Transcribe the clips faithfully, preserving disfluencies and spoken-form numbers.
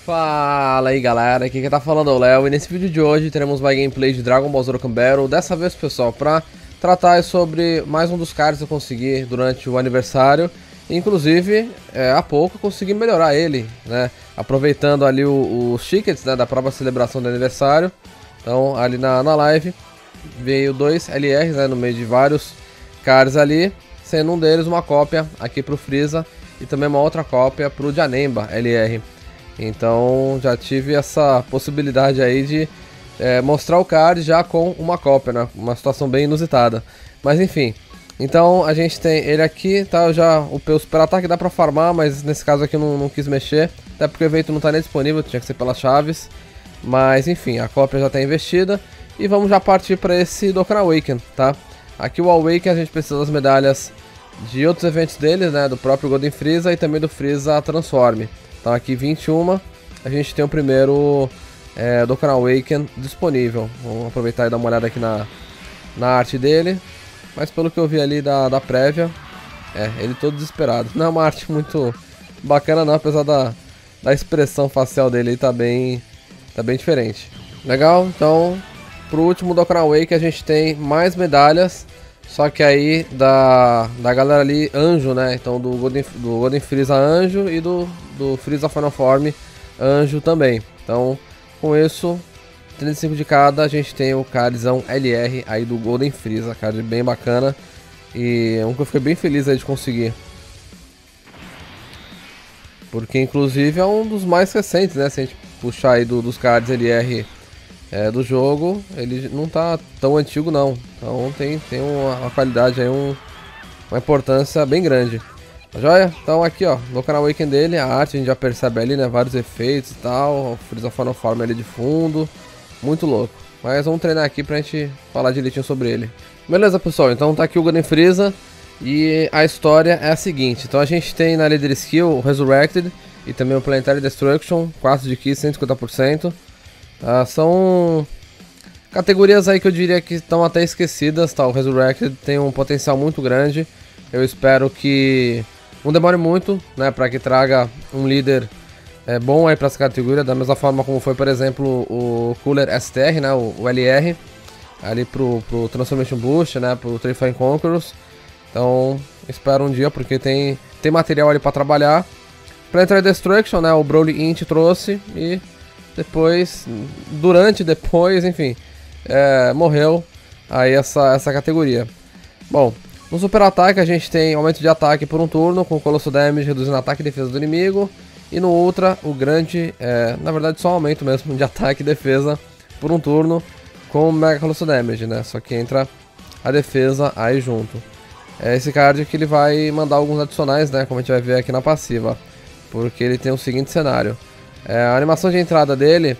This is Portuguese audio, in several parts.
Fala aí galera, aqui quem tá falando é o Léo e nesse vídeo de hoje teremos uma gameplay de Dragon Ball Z Dokkan Battle. Dessa vez, pessoal, pra tratar sobre mais um dos cards que eu consegui durante o aniversário. Inclusive, é, há pouco eu consegui melhorar ele, né? Aproveitando ali os tickets, né, da própria celebração do aniversário. Então, ali na, na live, veio dois L Rs, né, no meio de vários cards ali, sendo um deles uma cópia aqui pro Freeza e também uma outra cópia pro Janemba L R. Então já tive essa possibilidade aí de é, mostrar o card já com uma cópia, né? Uma situação bem inusitada. Mas enfim, então a gente tem ele aqui, tá? Já o super ataque dá pra farmar, mas nesse caso aqui eu não, não quis mexer, até porque o evento não tá nem disponível, tinha que ser pelas chaves. Mas enfim, a cópia já tá investida e vamos já partir para esse Dokkan Awaken, tá? Aqui o Awaken a gente precisa das medalhas de outros eventos deles, né? Do próprio Golden Freeza e também do Freeza Transform. Então aqui vinte e um, a gente tem o primeiro é, Dokkan Awaken disponível. Vamos aproveitar e dar uma olhada aqui na, na arte dele. Mas pelo que eu vi ali da, da prévia, é, ele todo desesperado. Não é uma arte muito bacana não, apesar da, da expressão facial dele, tá bem, tá bem diferente. Legal, então pro último Dokkan Awaken a gente tem mais medalhas. Só que aí da, da galera ali, Anjo, né? Então do Golden, do Golden Freeza Anjo e do, do Freeza Final Form Anjo também. Então com isso, trinta e cinco de cada, a gente tem o cardzão L R aí do Golden Freeza. Card bem bacana. E é um que eu fiquei bem feliz aí de conseguir. Porque inclusive é um dos mais recentes, né? Se a gente puxar aí do, dos cards L R É, do jogo, ele não tá tão antigo não, então tem, tem uma, uma qualidade aí, um, uma importância bem grande. Tá joia? Então aqui ó, no canal Awaken dele, a arte a gente já percebe ali, né, vários efeitos e tal, o Freeza Final Form ali de fundo, muito louco. Mas vamos treinar aqui pra gente falar direitinho sobre ele. Beleza pessoal, então tá aqui o Golden Freeza e a história é a seguinte, então a gente tem na Leader Skill o Resurrected e também o Planetary Destruction, quatro de Ki, cento e cinquenta por cento. Ah, são categorias aí que eu diria que estão até esquecidas, tá? O Resurrected tem um potencial muito grande. Eu espero que não demore muito, né? Para que traga um líder é, bom aí para essa categoria, da mesma forma como foi, por exemplo, o Cooler S T R, né? O, o L R, ali pro, pro Transformation Boost, né? Pro Terrifying Conquerors. Então, espero um dia, porque tem, tem material ali para trabalhar. Planetary Destruction, né? O Broly Int trouxe e depois, durante, depois, enfim, é, morreu aí essa, essa categoria. Bom, no super ataque a gente tem aumento de ataque por um turno, com Colossal Damage reduzindo ataque e defesa do inimigo. E no Ultra, o grande, é, na verdade só um aumento mesmo de ataque e defesa por um turno, com Mega Colossal Damage, né? Só que entra a defesa aí junto. É esse card que ele vai mandar alguns adicionais, né? Como a gente vai ver aqui na passiva. Porque ele tem o seguinte cenário. É, a animação de entrada dele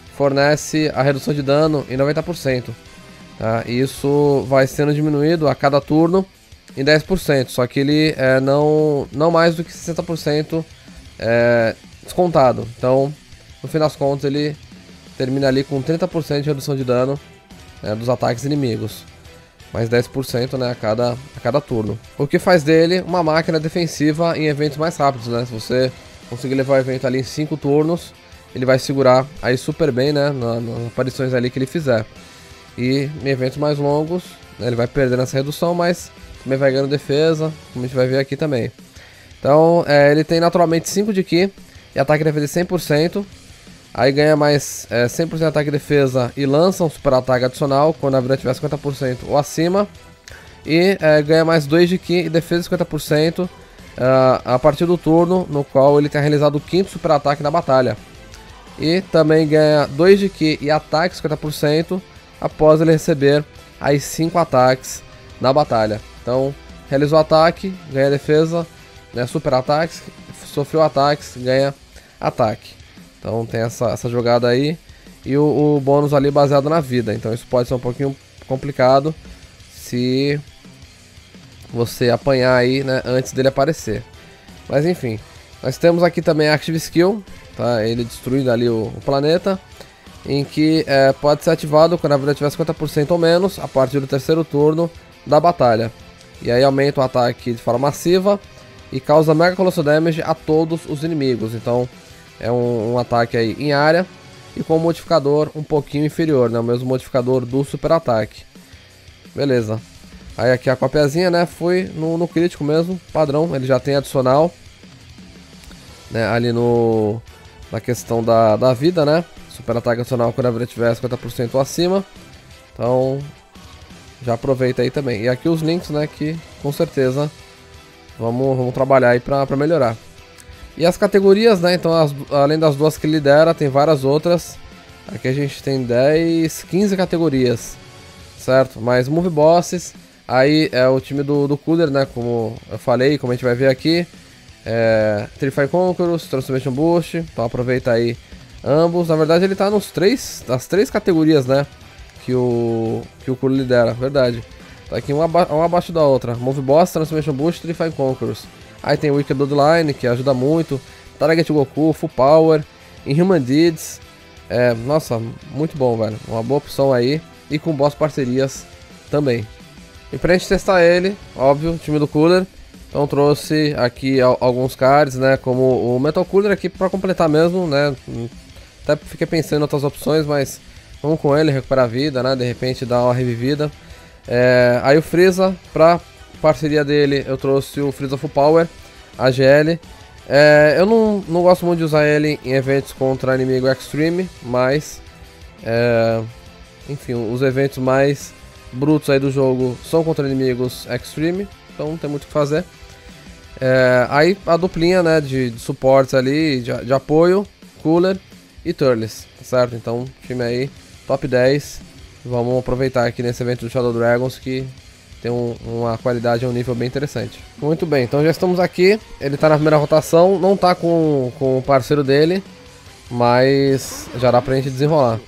fornece a redução de dano em noventa por cento, tá? E isso vai sendo diminuído a cada turno em dez por cento, só que ele é não, não mais do que sessenta por cento é, descontado. Então, no fim das contas, ele termina ali com trinta por cento de redução de dano, né, dos ataques inimigos, mais dez por cento, né, a, cada, a cada turno. O que faz dele uma máquina defensiva em eventos mais rápidos, né? Se você conseguir levar o evento ali em cinco turnos, ele vai segurar aí super bem, né, nas, nas aparições ali que ele fizer. E em eventos mais longos, né, ele vai perdendo essa redução, mas também vai ganhando defesa, como a gente vai ver aqui também. Então, é, ele tem naturalmente cinco de Ki e ataque e defesa de cem por cento. Aí ganha mais é, cem por cento de ataque e defesa e lança um super ataque adicional quando a vida tiver cinquenta por cento ou acima. E é, ganha mais dois de Ki e defesa de cinquenta por cento. Uh, a partir do turno no qual ele tem realizado o quinto super ataque na batalha. E também ganha dois de Ki e ataque cinquenta por cento após ele receber aí cinco ataques na batalha. Então, realizou ataque, ganha defesa, né, super ataques, sofreu ataques, ganha ataque. Então tem essa, essa jogada aí. E o, o bônus ali baseado na vida. Então isso pode ser um pouquinho complicado se você apanhar aí, né, antes dele aparecer. Mas enfim, nós temos aqui também a Active Skill, tá? Ele destruindo ali o, o planeta, em que é, pode ser ativado quando a vida tiver cinquenta por cento ou menos a partir do terceiro turno da batalha. E aí aumenta o ataque de forma massiva e causa Mega Colossal Damage a todos os inimigos. Então é um, um ataque aí em área e com um modificador um pouquinho inferior, né? O mesmo modificador do super ataque. Beleza. Aí aqui a copiazinha, né? Foi no, no crítico mesmo, padrão. Ele já tem adicional, né? Ali no na questão da, da vida, né? Super ataque adicional quando a vida tiver cinquenta por cento ou acima. Então já aproveita aí também. E aqui os links, né? Que com certeza vamos, vamos trabalhar aí pra, pra melhorar. E as categorias, né? Então as, além das duas que lidera, tem várias outras. Aqui a gente tem dez, quinze categorias, certo? Mais Move Bosses. Aí é o time do, do Cooler, né? Como eu falei, como a gente vai ver aqui. É, Terrify Conquerors, Transformation Boost. Então aproveita aí ambos. Na verdade ele tá nos três, nas três categorias, né? Que o, que o Cooler lidera, verdade. Tá aqui uma, aba uma abaixo da outra. Move Boss, Transformation Boost, Terrify Conquerors. Aí tem o Wicked Bloodline, que ajuda muito. Target Goku, Full Power, Inhuman Deeds. É, nossa, muito bom, velho. Uma boa opção aí. E com boss parcerias também. E pra gente testar ele, óbvio, time do Cooler. Então trouxe aqui alguns cards, né? Como o Metal Cooler aqui pra completar mesmo, né? Até fiquei pensando em outras opções, mas vamos com ele, recuperar a vida, né? De repente dar uma revivida. É, aí o Frieza, pra parceria dele, eu trouxe o Frieza Full Power, A G L. É, eu não, não gosto muito de usar ele em eventos contra inimigo Extreme, mas... É, enfim, os eventos mais brutos aí do jogo são contra inimigos Extreme, então não tem muito o que fazer. É, aí a duplinha, né, de, de suportes ali, de, de apoio, Cooler e Turles, tá certo? Então time aí top dez, vamos aproveitar aqui nesse evento do Shadow Dragons que tem um, uma qualidade e um nível bem interessante. Muito bem, então já estamos aqui, ele tá na primeira rotação, não tá com, com o parceiro dele, mas já dá pra gente desenrolar.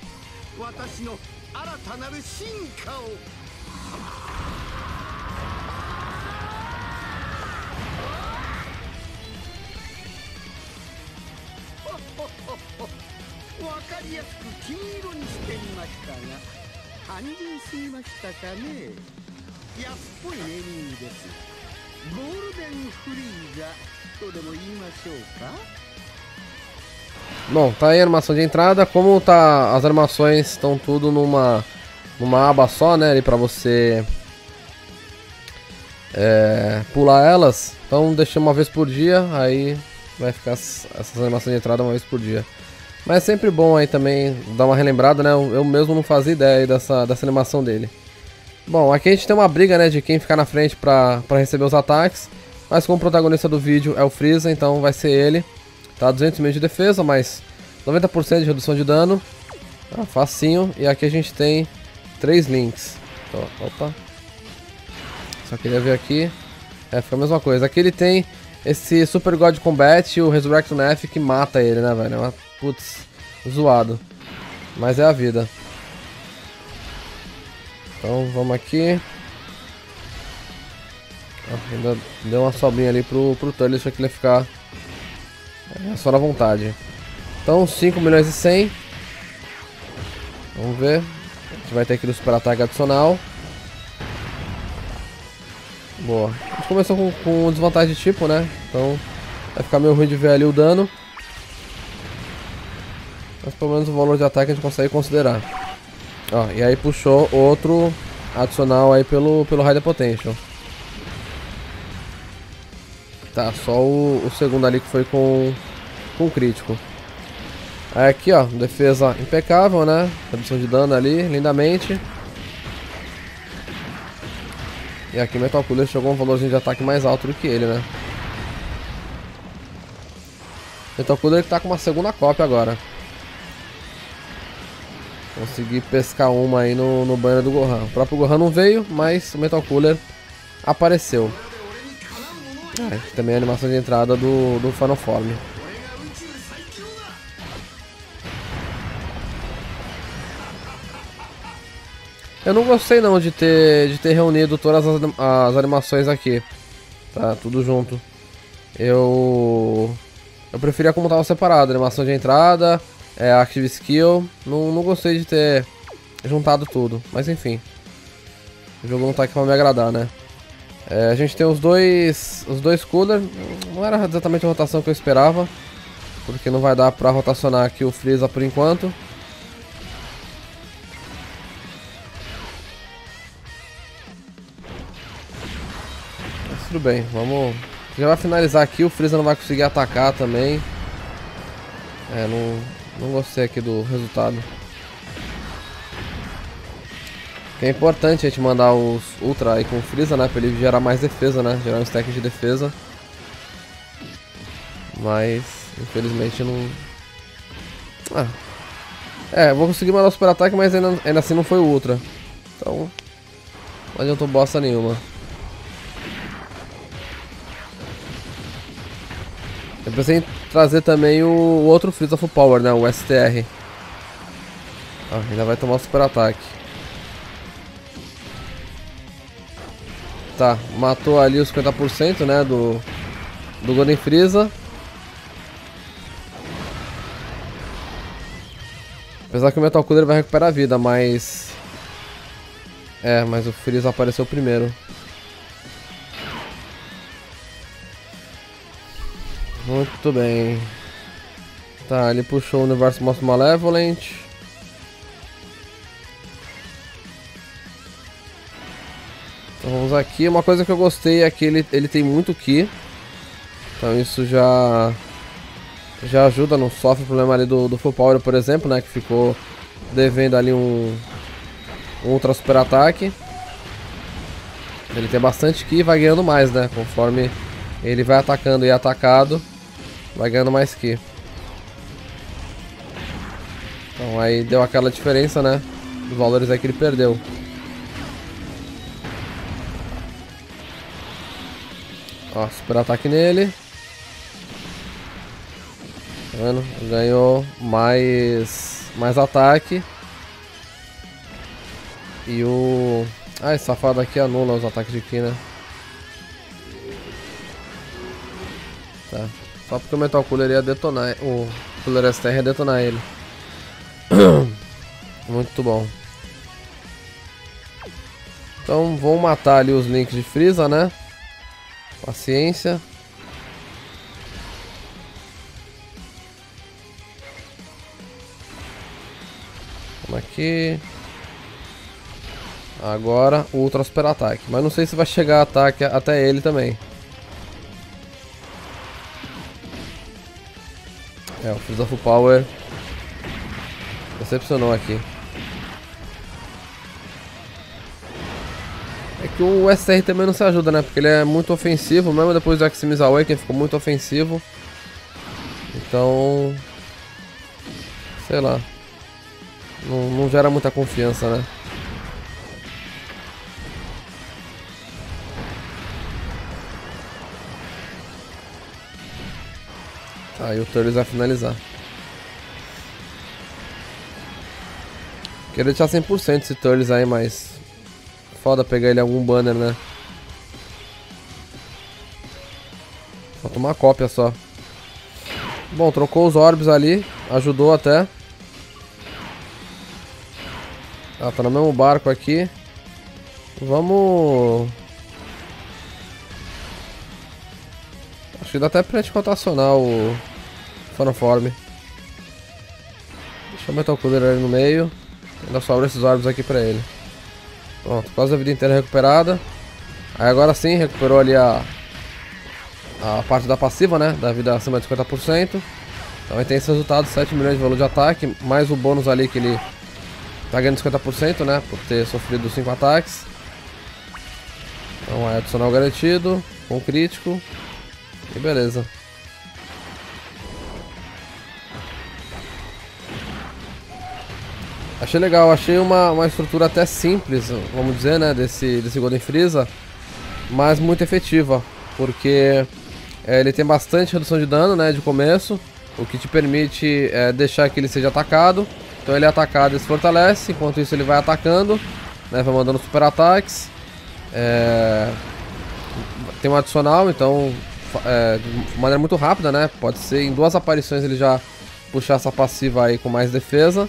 Bom, tá aí a animação de entrada. Como tá, as animações estão tudo numa numa aba só, né, ali pra você é, pular elas. Então deixei uma vez por dia, aí vai ficar essas animações de entrada uma vez por dia. Mas é sempre bom aí também dar uma relembrada, né? Eu mesmo não fazia ideia dessa, dessa animação dele. Bom, aqui a gente tem uma briga, né, de quem ficar na frente pra, pra receber os ataques. Mas como o protagonista do vídeo é o Frieza, então vai ser ele. Tá, duzentos mil de defesa, mais noventa por cento de redução de dano. Tá, facinho. E aqui a gente tem três links. Então, opa. Só queria ver aqui. É, fica a mesma coisa. Aqui ele tem esse Super God Combat e o Resurrection F que mata ele, né, velho? É uma, putz, zoado. Mas é a vida. Então vamos aqui. Ah, ainda deu uma sobrinha ali pro, pro Turles, deixa que ele ficar é, só na vontade. Então cinco milhões e cem. Vamos ver. A gente vai ter aqui o super ataque adicional. Boa. A gente começou com, com desvantagem de tipo, né? Então vai ficar meio ruim de ver ali o dano. Mas pelo menos o valor de ataque a gente consegue considerar. Ó, e aí puxou outro adicional aí pelo, pelo High Potential. Tá, só o, o segundo ali que foi com, com crítico. Aí aqui, ó, defesa impecável, né? Redução de dano ali, lindamente. E aqui o Metal Cooler chegou um valorzinho de ataque mais alto do que ele, né? Metal Cooler que tá com uma segunda cópia agora. Consegui pescar uma aí no, no banner do Gohan. O próprio Gohan não veio, mas o Metal Cooler apareceu. Ah, também a animação de entrada do, do Final Form. Eu não gostei não de ter, de ter reunido todas as, as animações aqui. Tá, tudo junto. Eu... Eu preferia como tava separado. Animação de entrada, é, Active Skill. Não, não gostei de ter juntado tudo. Mas enfim. O jogo não tá aqui pra me agradar, né? É, a gente tem os dois os dois Cooler. Não era exatamente a rotação que eu esperava. porque não vai dar pra rotacionar aqui o Freeza por enquanto. Mas tudo bem, vamos... Já vai finalizar aqui, o Freeza não vai conseguir atacar também. É, não, não gostei aqui do resultado. É importante a gente mandar os Ultra aí com o Freeza, né? Pra ele gerar mais defesa, né? Gerar um stack de defesa. Mas, infelizmente, não... Ah. É, vou conseguir mandar o super ataque, mas ainda, ainda assim não foi o Ultra. Então, não adiantou bosta nenhuma. Eu pensei em trazer também o, o outro Freeza Full Power, né? O S T R. Ah, ainda vai tomar o super ataque. Tá, matou ali os cinquenta por cento, né, do, do Golden Freeza. Apesar que o Metal Cooler vai recuperar a vida, mas... É, mas o Freeza apareceu primeiro. Muito bem. Tá, ele puxou o Universo Most Malevolent. Então vamos aqui. Uma coisa que eu gostei é que ele, ele tem muito Ki. Então isso já já ajuda, não sofre o problema ali do, do Full Power, por exemplo, né? Que ficou devendo ali um, um Ultra Super Ataque. Ele tem bastante Ki e vai ganhando mais, né? Conforme ele vai atacando e é atacado, vai ganhando mais Ki. Então aí deu aquela diferença, né? Dos valores aí que ele perdeu. Ó, super ataque nele. Tá vendo? Ganhou mais, mais ataque. E o... Ah, esse safado aqui anula os ataques de Ki, né? Tá. Só porque o Metal Cooler ia detonar... O Cooler S T R ia detonar ele. Muito bom. Então vamos matar ali os links de Freeza, né? Paciência. Vamos aqui. Agora o Ultra Super Ataque. Mas não sei se vai chegar ataque até ele também. É, o Freeza Full Power decepcionou aqui. É que o S R também não se ajuda, né? Porque ele é muito ofensivo, mesmo depois do Extremis Awakening ficou muito ofensivo. Então... Sei lá. Não, não gera muita confiança, né? Tá, e o Turles vai finalizar. Queria deixar cem por cento esse Turles aí, mas... Foda pegar ele em algum banner, né? Falta uma cópia só. Bom, trocou os orbes ali. Ajudou até. Ah, tá no mesmo barco aqui. Vamos... Acho que dá até pra gente rotacionar o Phantom. Deixa o Metal Cooler ali no meio. Ainda sobra esses orbes aqui pra ele. Pronto, quase a vida inteira recuperada. Aí agora sim, recuperou ali a a parte da passiva, né? Da vida acima de cinquenta por cento. Então aí tem esse resultado, sete milhões de valor de ataque. Mais o bônus ali que ele tá ganhando cinquenta por cento, né? Por ter sofrido cinco ataques. Então é adicional garantido, com crítico. E beleza. Achei legal, achei uma, uma estrutura até simples, vamos dizer, né, desse, desse Golden Freeza, mas muito efetiva, porque é, ele tem bastante redução de dano, né, de começo, o que te permite é, deixar que ele seja atacado. Então ele é atacado e se fortalece, enquanto isso ele vai atacando, né, vai mandando super ataques. É, tem um adicional, então é, de maneira muito rápida, né, pode ser em duas aparições ele já puxar essa passiva aí com mais defesa.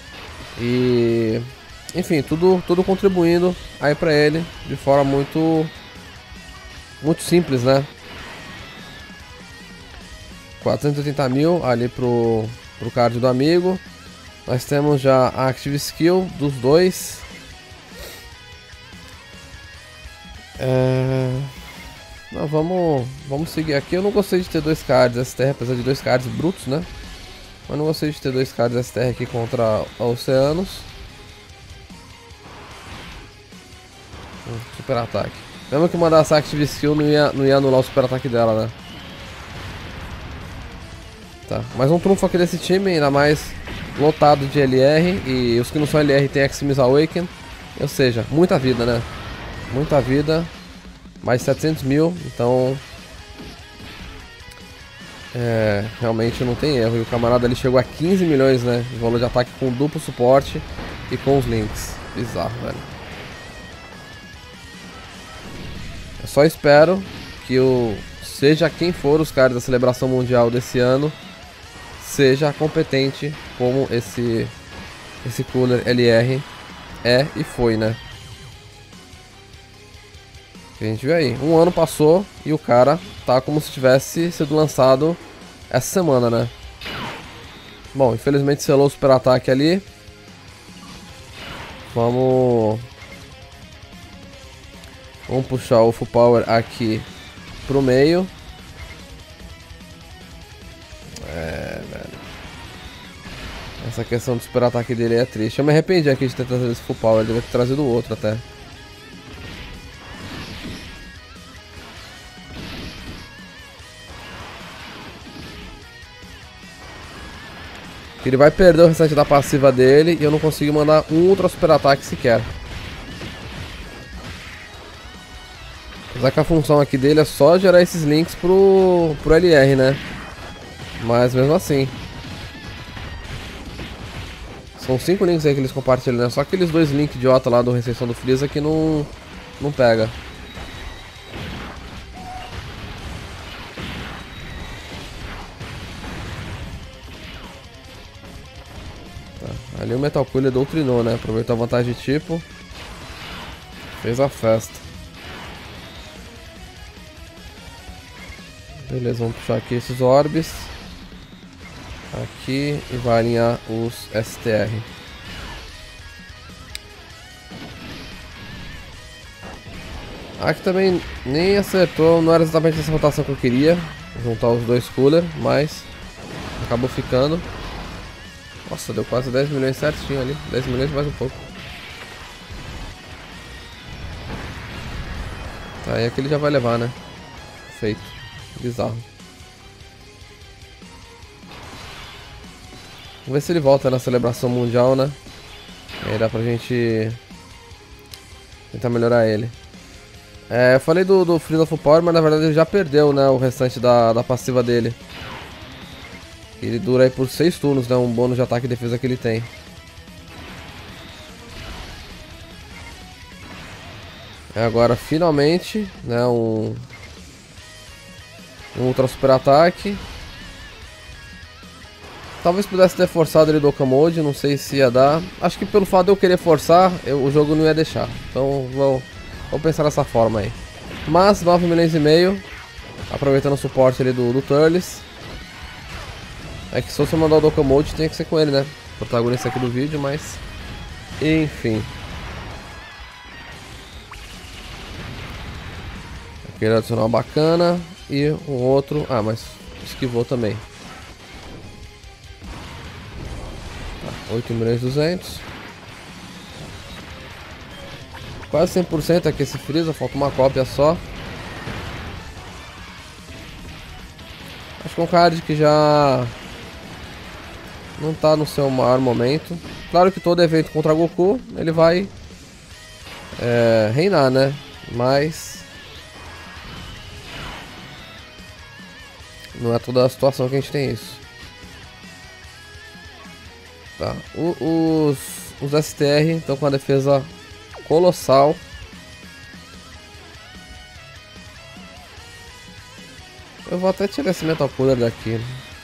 E enfim, tudo, tudo contribuindo aí pra ele de forma muito muito simples, né? quatrocentos e oitenta mil ali pro, pro card do amigo. Nós temos já a Active Skill dos dois. É... Não, vamos, vamos seguir aqui. Eu não gostei de ter dois cards S T R, apesar de dois cards brutos, né? Mas não gostei de ter dois cards S T R aqui contra a Oceanos. Hum, super ataque. Mesmo que mandasse a Active Skill, não ia, não ia anular o super ataque dela, né? Tá, mais um trunfo aqui desse time, ainda mais lotado de L R. E os que não são L R tem Xyz Awaken. Ou seja, muita vida, né? Muita vida. Mais setecentos mil, então é, realmente não tem erro. E o camarada ali chegou a quinze milhões, né, de valor de ataque com duplo suporte e com os links. Bizarro, velho. Eu só espero que o seja quem for os caras da celebração mundial desse ano seja competente como esse esse cooler L R é e foi, né? A gente vê aí, um ano passou e o cara tá como se tivesse sido lançado essa semana, né? Bom, infelizmente selou o super ataque ali. Vamos... Vamos puxar o Full Power aqui pro meio. É, velho. Essa questão do super ataque dele é triste. Eu me arrependi aqui de ter trazido esse Full Power, devia ter trazido outro até. Ele vai perder o restante da passiva dele e eu não consigo mandar um ultra super ataque sequer. Apesar que a função aqui dele é só gerar esses links pro, pro L R, né? Mas mesmo assim. São cinco links aí que eles compartilham, né? Só aqueles dois links idiota lá do Recepção do Freeza que não, não pega. Ali o Metal Cooler doutrinou, né? Aproveitou a vantagem de tipo. Fez a festa. Beleza, vamos puxar aqui esses orbes. Aqui e vai alinhar os S T R. Aqui também nem acertou, não era exatamente essa rotação que eu queria. Juntar os dois cooler, mas acabou ficando. Nossa, deu quase dez milhões certinho ali. dez milhões mais um pouco. Tá, e aqui ele já vai levar, né? Feito. Bizarro. Vamos ver se ele volta na celebração mundial, né? Aí dá pra gente tentar melhorar ele. É, eu falei do, do Freeza Full Power, mas na verdade ele já perdeu, né? O restante da, da passiva dele. Ele dura aí por seis turnos, né? Um bônus de ataque e defesa que ele tem. É agora finalmente, né? Um, um ultra super ataque. Talvez pudesse ter forçado ele do Oka Mode, não sei se ia dar. Acho que pelo fato de eu querer forçar, eu, o jogo não ia deixar. Então vou, vou pensar dessa forma aí. Mas nove milhões e meio, aproveitando o suporte ali do, do Turles. É que se você mandar o Doka Mode tem que ser com ele, né? Protagonista aqui do vídeo, mas... Enfim. Aquele adicional bacana. E o outro... Ah, mas esquivou também. Tá, oito milhões e duzentos. Quase cem por cento aqui esse Freeza, falta uma cópia só. Acho que é um card que já... não tá no seu maior momento. Claro que todo evento contra Goku, ele vai é, reinar, né? Mas não é toda a situação que a gente tem isso. Tá. O, os, os S T R estão com a defesa colossal. Eu vou até tirar esse Metal Cooler daqui.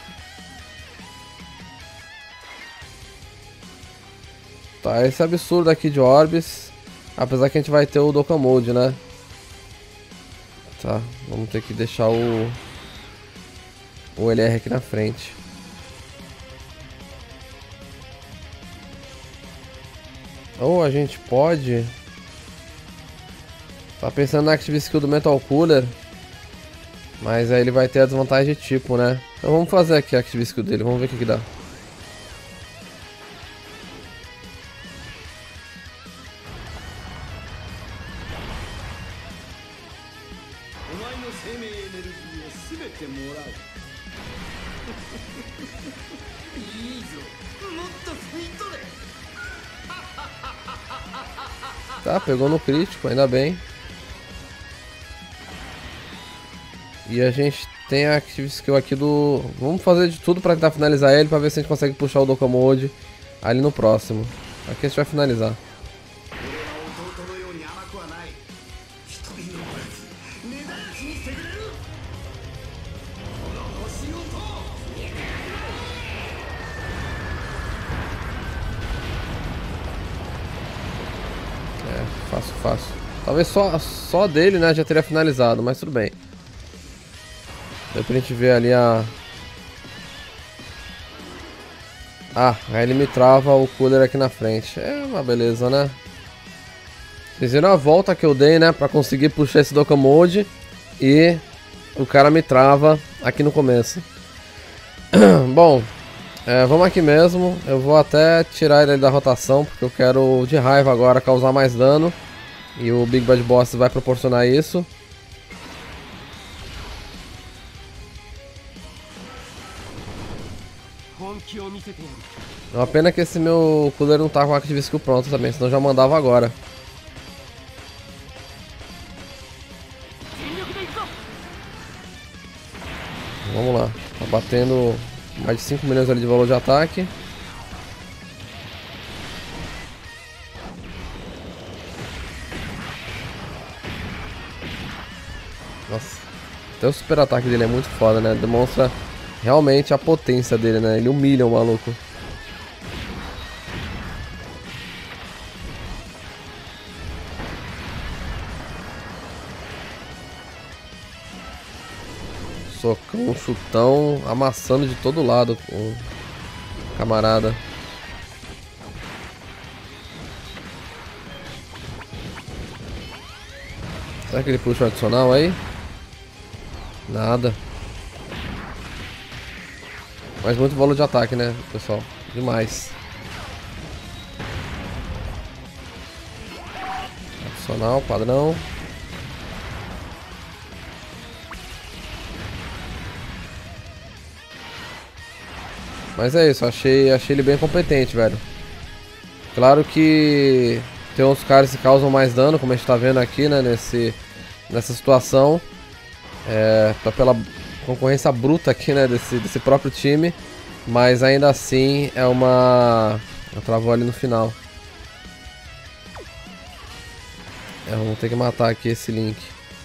Tá, esse absurdo aqui de orbes. Apesar que a gente vai ter o Doka Mode, né? Tá, vamos ter que deixar o... o L R aqui na frente. Ou a gente pode... Tá pensando na Active Skill do Metal Cooler, mas aí ele vai ter a desvantagem de tipo, né? Então vamos fazer aqui a Active Skill dele, vamos ver o que que dá. Tá, pegou no crítico, ainda bem. E a gente tem a Active Skill aqui do... Vamos fazer de tudo pra tentar finalizar ele, pra ver se a gente consegue puxar o Dokkan Mode ali no próximo. Aqui a gente vai finalizar. É, fácil, fácil. Talvez só, só dele, né, já teria finalizado, mas tudo bem. Deu pra gente ver ali a... Ah, aí ele me trava o cooler aqui na frente. É uma beleza, né? Vocês viram a volta que eu dei, né, pra conseguir puxar esse Dokkan Mode. E o cara me trava aqui no começo. Bom, é, vamos aqui mesmo. Eu vou até tirar ele da rotação, porque eu quero de raiva agora causar mais dano. E o Big Bad Boss vai proporcionar isso. É uma pena que esse meu cooler não tá com a Active Skill pronto também, senão eu já mandava agora. Vamos lá, tá batendo mais de cinco milhões ali de valor de ataque. Nossa, até o super ataque dele é muito foda, né? Demonstra realmente a potência dele, né? Ele humilha o maluco. Socão, chutão, amassando de todo lado o camarada. Será que ele puxa o adicional aí? Nada. Mas muito valor de ataque, né, pessoal? Demais. Adicional, padrão. Mas é isso, achei, achei ele bem competente, velho. Claro que tem uns caras que causam mais dano, como a gente tá vendo aqui, né, nesse, nessa situação. É, tá pela concorrência bruta aqui, né, desse, desse próprio time. Mas ainda assim é uma... Eu travou ali no final. É, vamos ter que matar aqui esse Link.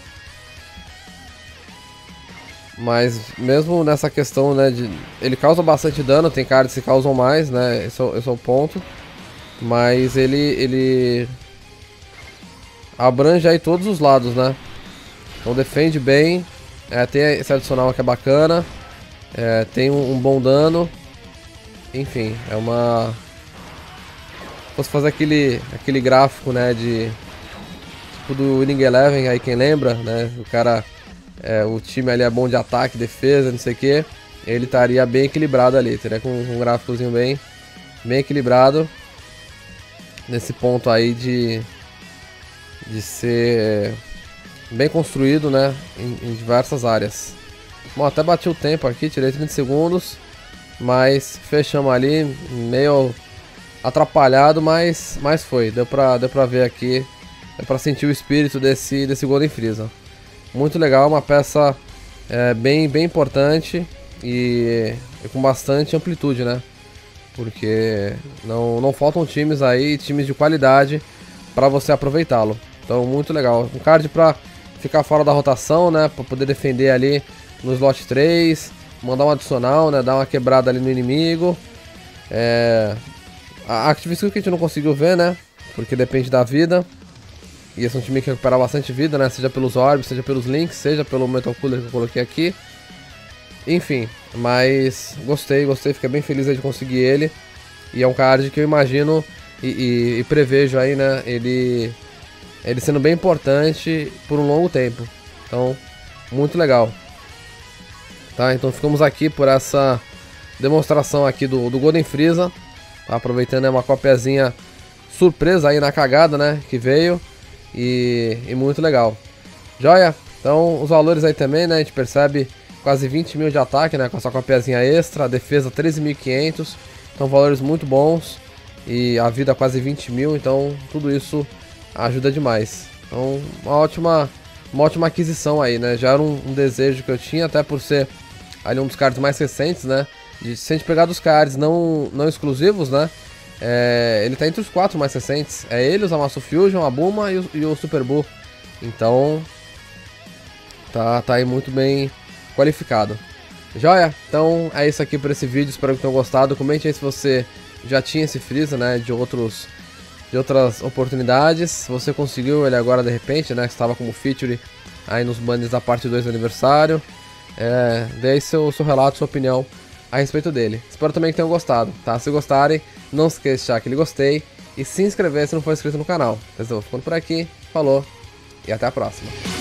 Mas mesmo nessa questão, né, de... Ele causa bastante dano, tem cards que causam mais, né, esse é, esse é o ponto. Mas ele, ele abrange aí todos os lados, né. Então defende bem, é, tem esse adicional que é bacana, é, tem um, um bom dano. Enfim, é uma... Se fosse fazer aquele, aquele gráfico, né, de... Tipo do Winning Eleven, aí quem lembra, né, o cara... É, o time ali é bom de ataque, defesa, não sei o que. Ele estaria bem equilibrado ali, teria com um gráficozinho bem, bem equilibrado. Nesse ponto aí de, de ser bem construído, né, em, em diversas áreas. Bom, até bati o tempo aqui, tirei trinta segundos. Mas fechamos ali, meio atrapalhado, mas, mas foi. Deu pra, deu pra ver aqui, deu pra sentir o espírito desse, desse Golden Frieza. Muito legal, uma peça é, bem, bem importante e, e com bastante amplitude, né? Porque não, não faltam times aí, times de qualidade para você aproveitá-lo. Então, muito legal. Um card para ficar fora da rotação, né? Para poder defender ali no slot três, mandar um adicional, né? Dar uma quebrada ali no inimigo. É... A Active Skill que a gente não conseguiu ver, né? Porque depende da vida. E esse é um time que recupera bastante vida, né? Seja pelos orbs, seja pelos links, seja pelo Metal Cooler que eu coloquei aqui. Enfim, mas gostei, gostei, fiquei bem feliz aí de conseguir ele. E é um card que eu imagino e, e, e prevejo aí, né, ele, ele sendo bem importante por um longo tempo. Então, muito legal. Tá, então ficamos aqui por essa demonstração aqui do, do Golden Frieza. Tá, aproveitando, é uma copiazinha surpresa aí na cagada, né, que veio. E, e muito legal. Joia? Então, os valores aí também, né, a gente percebe quase vinte mil de ataque, né, com essa copiazinha extra. A defesa treze mil e quinhentos. Então, valores muito bons. E a vida quase vinte mil, então tudo isso ajuda demais. Então, uma ótima, uma ótima aquisição aí, né? Já era um, um desejo que eu tinha, até por ser ali um dos cards mais recentes, né? De, se a gente pegar dos cards não, não exclusivos, né? É, ele tá entre os quatro mais recentes. É ele, o Zamasu Fusion, a Bulma e o, e o Super Buu. Então, tá, tá aí muito bem qualificado. Joia? Então é isso aqui por esse vídeo, espero que tenham gostado. Comente aí se você já tinha esse Frieza, né, de, outros, de outras oportunidades. Se você conseguiu ele agora de repente, né, que estava como feature aí nos banners da parte dois do aniversário. É, dê aí seu, seu relato, sua opinião a respeito dele. Espero também que tenham gostado, tá? Se gostarem, não se esqueça de deixar aquele gostei e se inscrever se não for inscrito no canal. Eu vou ficando por aqui, falou e até a próxima.